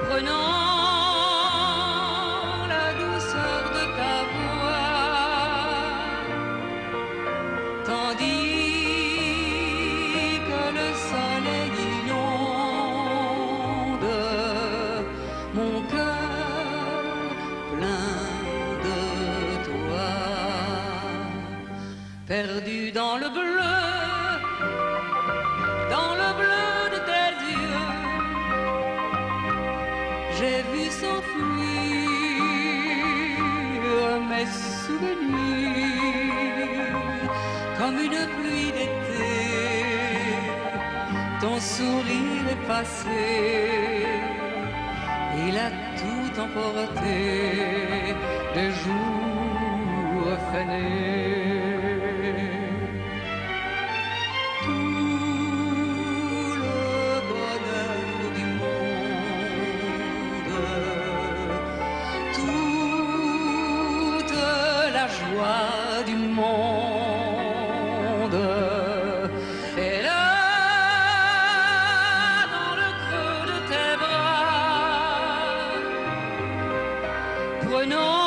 prenant la douceur de ta voix, tandis que le soleil inonde mon cœur plein de toi, perdu dans le bleu de tes yeux. J'ai vu s'enfuir mes souvenirs comme une pluie d'été. Ton sourire est passé, il a tout emporté, des jours fanés. Joie du monde est là dans le creux de tes bras, prenons